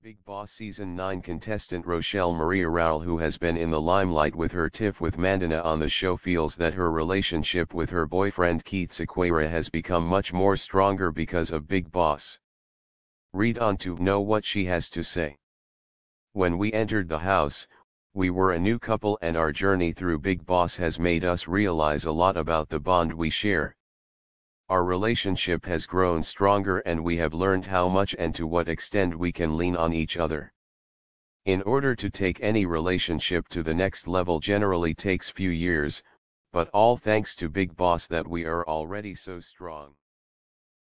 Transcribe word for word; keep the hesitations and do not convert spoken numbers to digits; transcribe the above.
Bigg Boss Season nine contestant Rochelle Maria Rowell, who has been in the limelight with her tiff with Mandana on the show, feels that her relationship with her boyfriend Keith Sequeira has become much more stronger because of Bigg Boss. Read on to know what she has to say. When we entered the house, we were a new couple, and our journey through Bigg Boss has made us realize a lot about the bond we share. Our relationship has grown stronger, and we have learned how much and to what extent we can lean on each other. In order to take any relationship to the next level generally takes few years, but all thanks to Bigg Boss that we are already so strong.